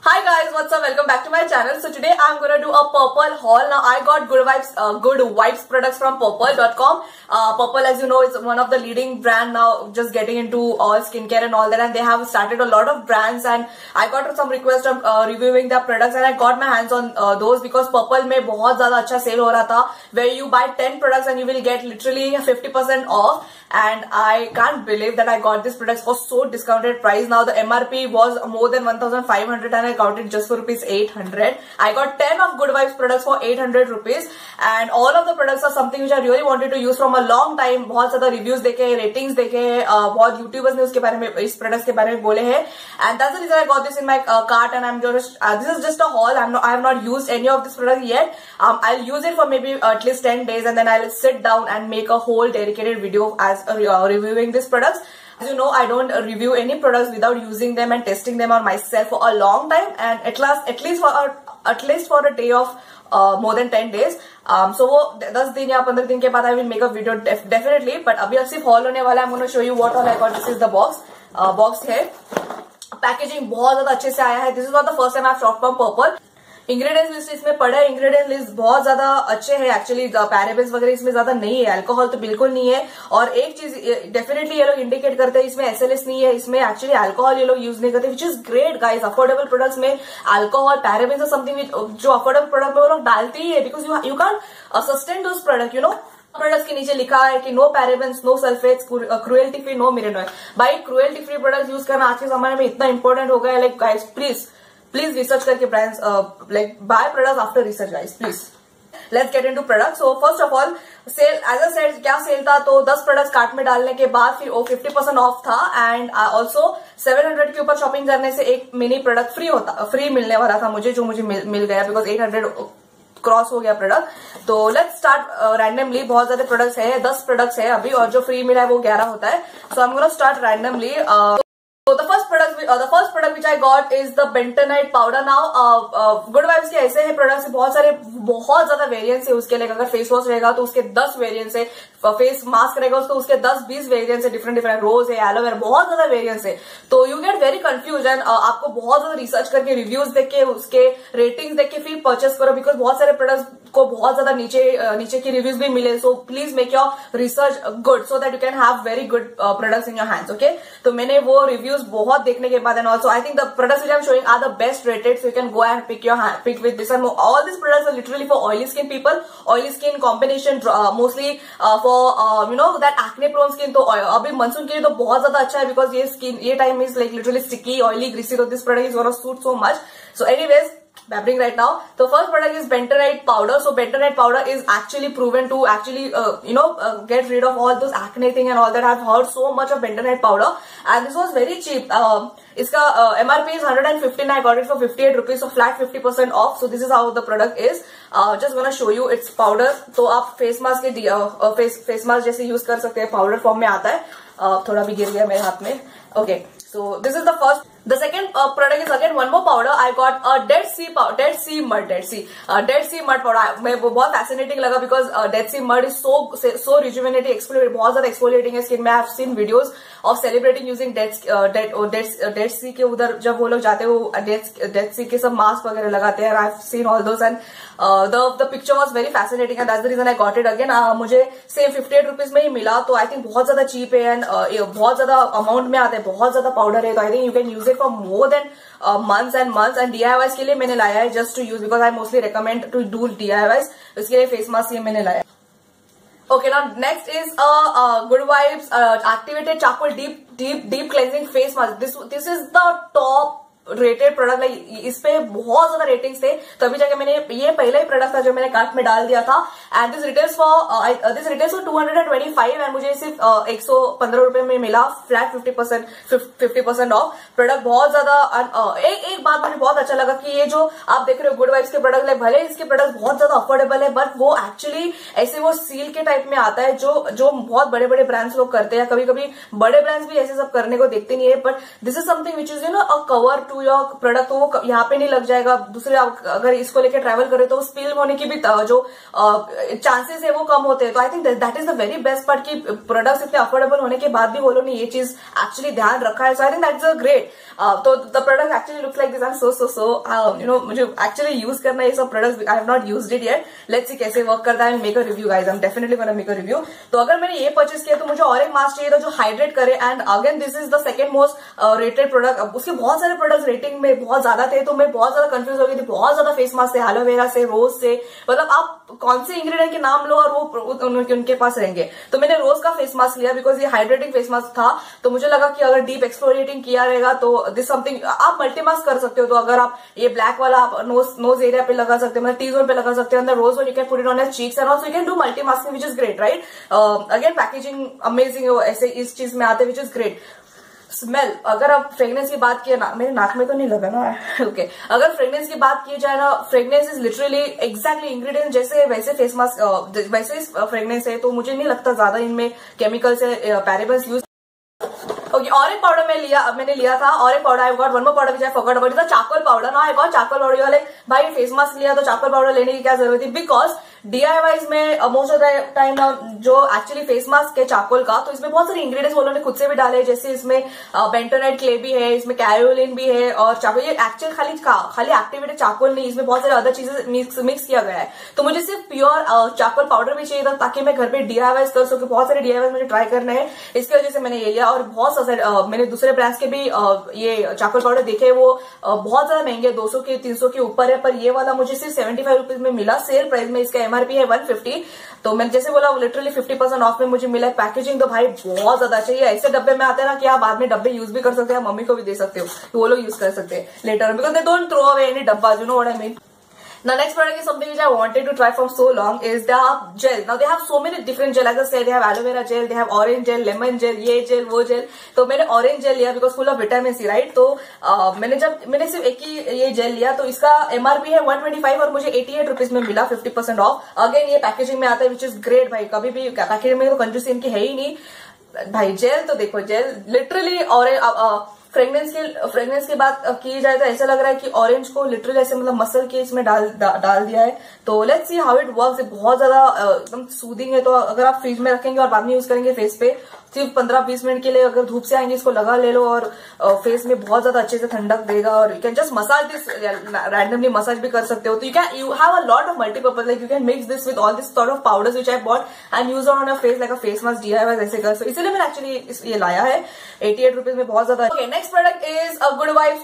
Hi guys, what's up? Welcome back to my channel. So today I'm gonna do a Purple haul. Now I got Good Vibes products from Purple.com. Purple, as you know, is one of the leading brand now, just getting into all skincare and all that, and they have started a lot of brands. And I got some requests of reviewing their products, and I got my hands on those because Purple में बहुत ज़्यादा अच्छा sale हो रहा था, where you buy 10 products and you will get literally 50% off. And I can't believe that I got these products for so discounted price. Now the MRP was more than 1,500 and I got it just for rupees 800. I got 10 of Good Vibes products for 800 rupees, and all of the products are something which I really wanted to use from a long time. बहुत ज़्यादा reviews देखे, ratings देखे, बहुत YouTubers ने उसके बारे में, इस products के बारे में बोले हैं, and that's the reason I got this in my cart. And I'm just this is just a haul. I have not used any of this product yet. I'll use it for maybe at least 10 days, and then I'll sit down and make a whole dedicated video as reviewing these products. As you know, I don't review any products without using them and testing them on myself for a long time, and at least for a day of more than 10 days. So वो 10 दिन या 15 दिन के बाद I will make a video definitely. But अभी सिर्फ haul होने वाला है. I'm going to show you what all I got. This is the box. Box है. Packaging बहुत ज़्यादा अच्छे से आया है. This is not the first time I've shopped from Purple. Ingredients list इसमें पड़ा है. इंग्रेडिएंट लिस्ट बहुत ज्यादा अच्छे हैं एक्चुअली. पैराबेन्स वगैरह इसमें ज्यादा नहीं है. अल्कोहल तो बिल्कुल नहीं है. और एक चीज डेफिनेटली ये लोग इंडिकेट करते हैं, इसमें एसएलएस नहीं है, इसमें एक्चुअली अल्कोहल ये लोग यूज नहीं करते, which is great guys. Affordable products में अल्कोहल, पैराबेन्स समथिंग जो अफोर्डेबल प्रोडक्ट में वो लोग डालते ही है, because you can sustain those product, you know. Products के नीचे लिखा है कि no parabens, no sulphates, cruelty free, no mineral. भाई क्रुएल्टी फ्री प्रोडक्ट यूज करना आज के जमाने में इतना इंपॉर्टेंट हो गया है. लाइक गाइस प्लीज रिसर्च करके brands like buy products after research guys, please. Let's get into products. So first of all, sale as a sale क्या सेल था, तो 10 प्रोडक्ट्स कार्ट में डालने के बाद फिर वो 50% ऑफ था. एंड ऑल्सो 700 के ऊपर शॉपिंग करने से एक मिनी प्रोडक्ट फ्री मिलने वाला था मुझे, जो मुझे मिल गया बिकॉज 800 क्रॉस हो गया प्रोडक्ट. तो लेट्स स्टार्ट रैंडमली. बहुत ज्यादा प्रोडक्ट्स है, 10 प्रोडक्ट्स है अभी, और जो फ्री मिला है वो 11 होता है. So I am gonna start randomly. So the first product which I got is the bentonite powder. Now Good Vibes के ऐसे है प्रोडक्ट्स, बहुत ज्यादा वेरिएंट्स है उसके लिए. अगर फेस वॉश रहेगा तो उसके 10 वेरिएंट्स है, फेस मास्क रहेगा तो उसके 10-20 वेरिएंट्स है, डिफरेंट रोज है, एलोवेरा, बहुत ज्यादा वेरिएंट्स है. तो you get very confuse, and आपको बहुत ज्यादा रिसर्च करके, रिव्यूज देख के, उसके रेटिंग्स देख के फिर परचेस करो, बिकॉज बहुत सारे प्रोडक्ट्स को बहुत ज्यादा नीचे की रिव्यूज भी मिले. So please make your research good so that you can have very good products in your hands. Okay, तो मैंने वो रिव्यूज बहुत देखने के बाद, and also I think the products which I am showing are the best rated, so you can go and pick with this. And all this products are literally for oily skin people, oily skin combination, mostly for you know that acne prone skin. तो अभी monsoon के लिए तो बहुत ज्यादा अच्छा है, because ये time is like literally sticky, oily, greasy. तो this product is gonna suit so much. So anyways, babbling right now. The first product is bentonite powder. So bentonite powder is actually proven to actually get rid of all those acne thing and all that. I've heard so much of bentonite powder, and this was very cheap. इसका MRP is 115. I got it for 58 rupees, so flat 50% off. So this is how the product is. Just gonna show you its powder. तो आप face mask के face mask जैसे use कर सकते हैं, powder form में आता है. थोड़ा भी गिर गया मेरे हाथ में. Okay, so this is the first. The second product is again one more powder. I got a Dead Sea mud powder. मैं वो बहुत fascinating लगा because Dead Sea mud is so rejuvenating, exfoliating, बहुत ज्यादा exfoliating है skin में. I have seen videos of celebrating using Dead Sea के उधर जब वो लोग जाते हैं, वो Dead Sea के सब मास्क वगैरह लगाते हैं. I have seen all those, and the picture was very fascinating, and that's the reason I got it again. मुझे सेम 58 रुपीज में ही मिला, तो आई थिंक बहुत ज्यादा चीप है, एंड बहुत ज्यादा अमाउंट में आता है, बहुत ज्यादा पाउडर है. तो I think you can use it for more than months and months. and DIYs के लिए मैंने लाया है just to use, because I mostly recommend to do DIYs. इसके लिए फेस मास्क ये मैंने लाया. Okay, now next is Good Vibes activated charcoal deep cleansing face mask. This is the top rated product. Like इस पे बहुत ज्यादा ratings थे, तभी जाके मैंने, ये पहला ही प्रोडक्ट था जो मैंने कार्ट में डाल दिया था. एंड दिस रिटेल्स फॉर 225, एंड मुझे सिर्फ 115 रुपए में मिला, फ्लैट 50% ऑफ. प्रोडक्ट बहुत ज्यादा. एक बात मुझे बहुत अच्छा लगा कि ये जो आप देख रहे हो गुड वाइब्स के प्रोडक्ट, लाइक भले इसके प्रोडक्ट बहुत ज्यादा अफोर्डेबल है, बट वो एक्चुअली ऐसे वो सील के टाइप में आता है, जो बहुत बड़े बड़े ब्रांड्स लोग करते हैं. कभी कभी बड़े ब्रांड्स भी ऐसे सब करने को देखते नहीं है, but this is something which is a cover to your product तो वो यहाँ पे नहीं लग जाएगा। दूसरे अगर इसको लेके ट्रैवल करे तो स्पिल होने की भी जो चांसेस है वो कम होते हैं। तो I think that is the very best part कि प्रोडक्ट्स इतने अफोर्डेबल होने के बाद भी वो लोग ने ये चीज एक्चुअली ध्यान रखा है। So I think that's a great. तो the product actually looks like this. I am so you know मुझे एक्चुअली यूज करना है ये सब products. I have not used it yet. Let's see कैसे वर्क करता है। Make a review guys. I am definitely gonna make a review. तो अगर मैंने ये परचेज किया तो मुझे और एक मास्क चाहिए था जो हाइड्रेट करे। And again this is the second most rated product. उसके बहुत सारे प्रोडक्ट्स रेटिंग में बहुत ज्यादा थे तो मैं बहुत ज्यादा कंफ्यूज हो गई थी। बहुत ज्यादा फेस मास्क थे, एलोवेरा से, रोज से, मतलब आप कौन से इंग्रेडिएंट के नाम लो और वो उनके पास रहेंगे। तो मैंने रोज का फेस मास्क लिया बिकॉज ये हाइड्रेटिंग फेस मास्क था। तो मुझे लगा कि अगर डीप एक्सफोलिएटिंग किया रहेगा तो दिस समथिंग आप मल्टी मास्क कर सकते हो। तो अगर आप ये ब्लैक वाला आप नोज एरिया पे लगा सकते हो, मतलब टी जोन पे लगा सकते हो, अंदर rose you can put it on your cheeks and also you can do multi masking which is great right. Again packaging amazing है, ऐसे इस चीज में आते विच इज ग्रेट। स्मेल, अगर आप फ्रेग्रेंस की बात किए ना, मेरे नाक में तो नहीं लगा ना ओके अगर फ्रेग्रेंस की बात की जाए ना, fragrance is literally exactly ingredient जैसे वैसे फेस मास्क वैसे फ्रेग्रेंस है। तो मुझे नहीं लगता ज्यादा इनमें केमिकल्स है, पैराबेन्स यूज। ओके और एक पाउडर मैंने लिया था और एक powder I got one more powder which I forgot about the charcoal powder. ना आई गॉट चारकोल पाउडर वाले भाई फेस मास्क लिया तो चारकोल पाउडर लेने की क्या जरूरत थी। बिकॉज DIYs में मोस्ट ऑफ द टाइम जो एक्चुअली फेस मास्क है चारकोल का, तो इसमें बहुत सारे इंग्रेडिएंट्स वो लोगों ने खुद से भी डाले हैं। जैसे इसमें बेंटोनाइट क्ले भी है, इसमें कैरोलिन भी है और चारकोल ये एक्चुअल खाली एक्टिवेटेड चारकोल नहीं, इसमें बहुत सारे अदर चीजें मिक्स किया गया है। तो मुझे सिर्फ प्योर चारकोल पाउडर भी चाहिए था ताकि मैं घर पे DIYs कर सकूं। बहुत सारे DIYs मुझे ट्राई करने हैं, इसकी वजह से मैंने ये लिया। और बहुत मैंने दूसरे ब्रांड्स के भी ये चारकोल पाउडर देखे, वो बहुत ज्यादा महंगे 200 के 300 के ऊपर है, पर ये वाला मुझे सिर्फ 75 रुपीज में मिला। सेल प्राइस में इसका MRP है 150। तो मैंने जैसे बोला लिटरली 50% ऑफ में मुझे मिला। पैकेजिंग तो भाई बहुत ज्यादा चाहिए। ऐसे डब्बे में आते हैं ना कि आप बाद में डब्बे यूज भी कर सकते हैं, मम्मी को भी दे सकते हो, तो वो लोग यूज कर सकते हैं later because they don't throw away any डब्बा, you know what I mean. Now next product is something which I wanted to try from so long is the gel. Now they have so many different gel. As I said, they have aloe vera gel, they have orange gel, lemon gel, ये gel, वो gel. तो मैंने orange gel लिया because full of vitamin C, right? तो मैंने सिर्फ एक ही ये gel लिया तो इसका MRP है 125 और मुझे 88 रुपीज में मिला 50% ऑफ। अगेन ये पैकेजिंग में आता है विच इज ग्रेट भाई। कभी भी पैकेजिंग में तो कंजूसी इनकी है ही नहीं भाई। जेल तो देखो, जेल लिटरली और फ्रेग्रेंस की बात की जाए तो ऐसा लग रहा है कि ऑरेंज को लिटरली ऐसे मतलब मसल के इसमें डाल दिया है। तो let's see how it works. बहुत ज्यादा एकदम सूदिंग है। तो अगर आप फ्रिज में रखेंगे और बाद में यूज करेंगे फेस पे, सिर्फ 15-20 मिनट के लिए अगर धूप से आएंगे इसको लगा ले लो और फेस में बहुत ज्यादा अच्छे से ठंडक देगा। और you can just massage this, randomly massage भी कर सकते हो। तो you have a lot of multipurpose, like you can mix this with all this sort of powders which I bought and use on your face like a face mask DIY ऐसे कर। सो इसलिए मैंने actually ये लाया है 88 rupees में, बहुत ज्यादा। Okay next product is a good vibes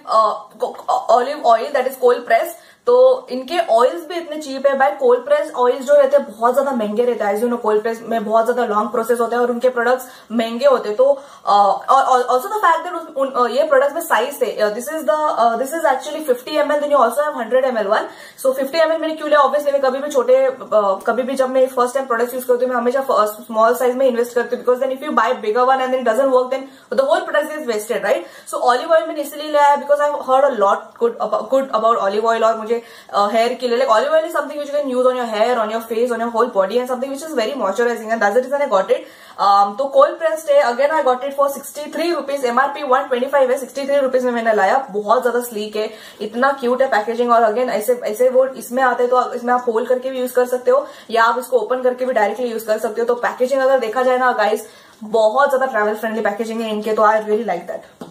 olive oil that is cold press. तो इनके ऑयल्स भी इतने चीप है भाई। कोल्ड प्रेस ऑयल्स जो रहते हैं बहुत ज्यादा महंगे रहते हैं। As you know cold press में बहुत ज्यादा लॉन्ग प्रोसेस होता है और उनके प्रोडक्ट्स महंगे होते हैं। तो ऑल्सो द फैक्ट दैट ये प्रोडक्ट्स में साइज थे, this is actually 50 ml, then you also have 100 ml one. So 50 ml मैंने क्यों लिया, ऑब्वियसली मैं कभी भी जब मैं फर्स्ट टाइम प्रोडक्ट यूज करती हूँ मैं हमेशा स्मॉल साइज में इन्वेस्ट करती हूँ। Because then if you buy bigger one and then it doesn't work then the whole product is wasted, right. So olive oil मैंने इसलिए लिया है because I heard a lot good about olive oil. और hair के लिए like olive oil is something which you can use on your hair, on your face, on your whole body and something which is very moisturizing and that's the reason I got it. तो cold pressed है, again I got it for 63 rupees, MRP 125 है, 63 rupees में मैंने लाया। बहुत ज्यादा sleek है, इतना क्यूट है पैकेजिंग। और अगेन ऐसे वो इसमें आते हैं तो इसमें आप होल्ड करके भी यूज कर सकते हो या आप इसको ओपन करके भी डायरेक्टली यूज कर सकते हो। तो पैकेजिंग अगर देखा जाए ना गाइस, बहुत ज्यादा ट्रैवल फ्रेंडली पैकेजिंग है इनके, तो I really like that.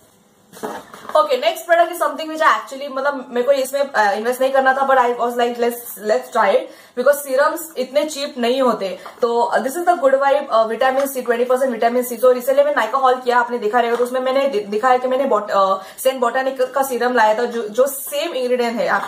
Okay next product is something which actually मतलब मेरे को इसमें इन्वेस्ट नहीं करना था, but I was like let's try it because serums इतने चीप नहीं होते। तो this is the good vibe vitamin C, 20% vitamin C. तो इसलिए मैं नाइका हॉल किया, आपने देखा रहेगा, तो उसमें मैंने दिखा है कि मैंने सेंट बोटानिक का सीरम लाया था जो सेम इंग्रेडिएंट है।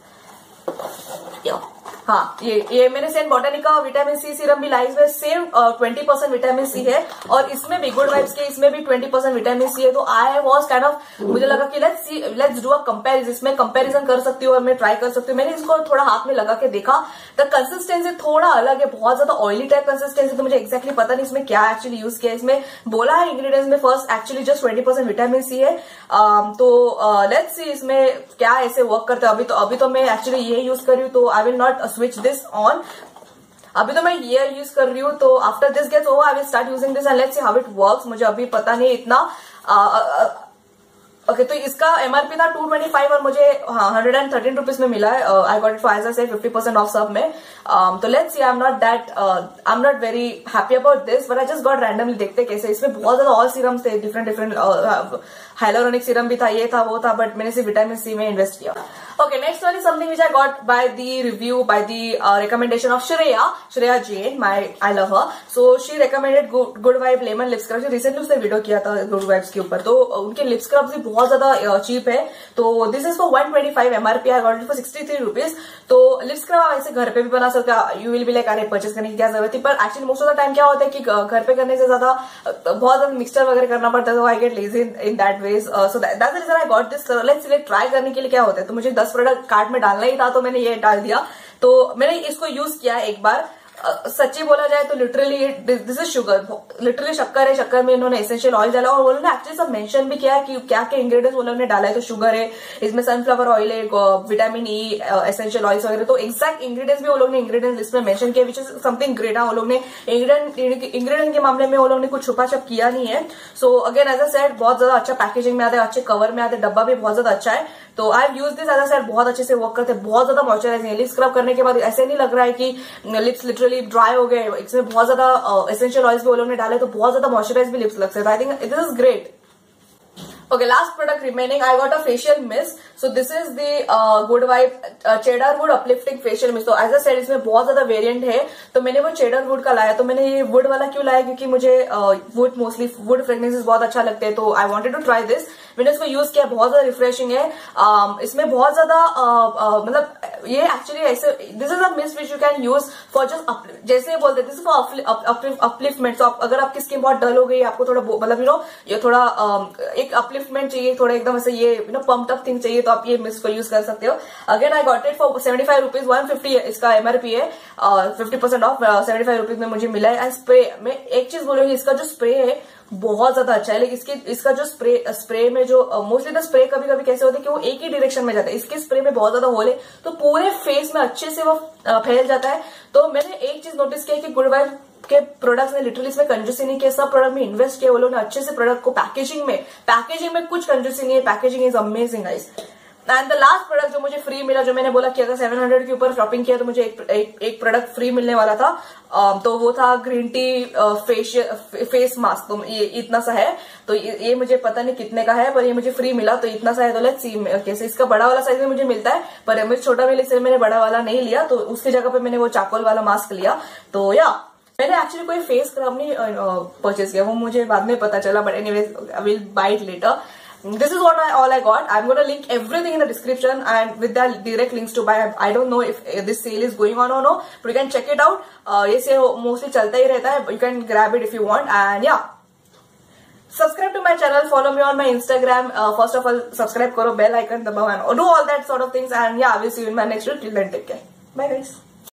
हाँ ये मैंने सेंट बोटानिक का विटामिन सी सीरम भी लाई, इसमें सेम 20% विटामिन सी है और इसमें भी गुड वाइब्स के इसमें भी 20% विटामिन सी है। तो आई वॉज काइंड ऑफ, मुझे लगा कि लेट्स डू अ कंपेरिजन, इसमें कंपेरिजन कर सकती हूँ और मैं ट्राई कर सकती हूँ। मैंने इसको थोड़ा हाथ में लगा के देखा, द कंसिस्टेंसी थोड़ा अलग है, बहुत ज्यादा ऑयली टाइप कंसिस्टेंसी। तो मुझे एक्जैक्टली पता नहीं इसमें क्या एक्चुअली यूज किया है। इसमें बोला है इंग्रेडिएंट्स में first actually just 20% vitamin C है। तो लेट्स सी इसमें क्या ऐसे वर्क करता है। अभी तो मैं एक्चुअली ये यूज कर रही हूँ, तो I will not switch this on. अभी तो मैं ये यूज कर रही हूँ, तो after this gets over I will start using this and let's see how it works. मुझे अभी पता नहीं इतना ओके तो इसका एमआरपी था 225 और मुझे 113 रुपीज में मिला है. I got it for as I said 50% off सब में. तो let's see, I am not very happy about this, but I just got randomly. देखते कैसे. इसमें बहुत ज्यादा ऑल सीरम्स थे, डिफरेंट हाइलोरोनिक सीरम भी था, ये था वो था, बट मैंने सिर्फ विटामिन सी में इन्वेस्ट किया. Okay, next one is something which I got by the review, by the recommendation of Shreya Jain. I love her. So she recommended Good Vibe Lemon Lip Scrub. Recently उसने video किया था Good Vibes के ऊपर, तो उनके lip scrubs भी बहुत ज्यादा चीप है. तो this is for 125 MRP. I got it for 63 rupees. तो लिप स्क्रब आप ऐसे घर पे भी बना सकते हो. यू विल बी लाइक अरे परचेस करने की क्या जरूरत थी, पर actually most of the time क्या होता है कि घर पे करने से ज्यादा बहुत ज्यादा मिक्सचर वगैरह करना पड़ता है. तो I get lazy in that ways. So that's the reason I got this. Let's try करने के लिए क्या होता है. तो मुझे 10 प्रोडक्ट कार्ट में डालना ही था, तो मैंने ये डाल दिया. तो मैंने इसको यूज किया एक बार. सच्ची बोला जाए तो literally this is sugar. Literally शक्कर है. शक्कर में इन्होंने एसेंशियल ऑयल डाला और उन्होंने एक्चुअली सब मेंशन भी किया है कि क्या क्या इंग्रेडिएंट्स उन्होंने डाला है. तो शुगर है, इसमें सनफ्लावर ऑयल है, विटामिन ई, एसेंशियल ऑयल्स वगैरह. तो एक्जैक्ट इंग्रेडिएंट्स भी वो लोग ने इंग्रेडिएंट्स लिस्ट में मेंशन किया, विच इज समथिंग ग्रेट. वो लोग ने इंग्रेडिएंट के मामले में वो लोग ने कुछ छुपा छप किया नहीं है. So again as a said बहुत ज्यादा अच्छा पैकेजिंग में आता है, अच्छे कवर में आते हैं, डब्बा भी बहुत ज्यादा अच्छा है. तो I use this as a said, बहुत अच्छे से वर्क करते हैं, बहुत ज्यादा मॉइस्चराइजिंग है. लिप स्क्रब करने के बाद ऐसे नहीं लग रहा है कि लिप्स लिटरली ड्राई हो गए. इसमें बहुत ज्यादा एसेंशियल ऑयल्स भी वो लोग ने डाले, तो बहुत ज्यादा मॉइस्चराइज भी लिप्स लगते हैं. I think this is great. Okay, last product remaining. I got a facial mist. So this is the Good Vibe Cedarwood Uplifting Facial Mist. तो as I said इसमें बहुत ज्यादा वेरिएंट है, तो मैंने वो Cedarwood का लाया. तो मैंने ये वुड वाला क्यों लाया, क्योंकि मुझे वुड मोस्टली वुड फ्रेग्रेंसेस बहुत अच्छा लगते हैं. तो I wanted to try this. मैंने इसको यूज किया, बहुत ज्यादा रिफ्रेशिंग है. इसमें बहुत ज्यादा मतलब ये एक्चुअली ऐसे this is a mist which you can use for just जैसे बोलते हैं दिस फॉर अपलिफ्टमेंट. तो अगर आपकी स्किन बहुत डल हो गई, आपको थोड़ा मतलब ये थोड़ा एक अपलिफ्टमेंट चाहिए, थोड़ा एकदम ऐसे ये पंप्ड अप थिंग चाहिए, तो आप ये मिस्ट को यूज कर सकते हो. Again I got it for 75 rupees. 150 इसका एमआरपी है. 50% ऑफ 75 रुपीज में मुझे मिला है. एंड स्प्रे में एक चीज बोलूंगी, इसका जो स्प्रे है बहुत ज्यादा अच्छा है. लेकिन इसका जो स्प्रे में जो मोस्टली द स्प्रे कभी कभी कैसे होता है कि वो एक ही डायरेक्शन में जाता है. इसके स्प्रे में बहुत ज्यादा होल है, तो पूरे फेस में अच्छे से वो फैल जाता है. तो मैंने एक चीज नोटिस किया कि गुड वाइब के प्रोडक्ट्स ने लिटरली इसमें कंजूसी नहीं किया. सब प्रोडक्ट में इन्वेस्ट किया वो लोगों ने अच्छे से. प्रोडक्ट को पैकेजिंग में कुछ कंजूसी नहीं है. Packaging is amazing guys. And the last product जो मुझे फ्री मिला, जो मैंने बोला कि अगर 700 के ऊपर शॉपिंग किया तो मुझे एक प्रोडक्ट फ्री मिलने वाला था. तो वो था ग्रीन टी फेस मास्क. तो ये इतना सा है. तो ये मुझे पता नहीं कितने का है, पर ये मुझे फ्री मिला. तो इतना सा है. तो लेट्स सी कैसे. इसका बड़ा वाला साइज में मुझे मिलता है, पर मुझे छोटा मिले इसलिए मैंने बड़ा वाला नहीं लिया. तो उसकी जगह पे मैंने वो चाकोल वाला मास्क लिया. तो या मैंने एक्चुअली कोई फेस स्क्रब नहीं परचेज किया, वो मुझे बाद में पता चला. But anyways I will buy it later. This is what all I got. I'm going to link everything in the description and with the direct links to buy. I don't know if this sale is going on or no, but you can check it out. ये sale mostly चलता ही रहता है. You can grab it if you want. And yeah, subscribe to my channel. Follow me on my Instagram. First of all, subscribe करो, bell icon दबाओ and do all that sort of things. And yeah, I will see you in my next video. Till then, take care. Bye guys.